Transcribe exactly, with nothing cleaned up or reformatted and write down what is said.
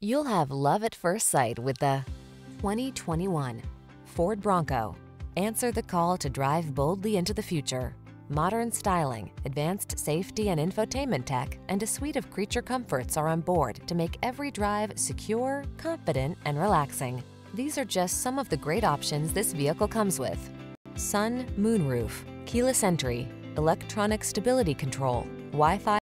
You'll have love at first sight with the twenty twenty-one Ford Bronco. Answer the call to drive boldly into the future. Modern styling, advanced safety and infotainment tech, and a suite of creature comforts are on board to make every drive secure, confident, and relaxing. These are just some of the great options this vehicle comes with: sun, moonroof, keyless entry, electronic stability control, Wi-Fi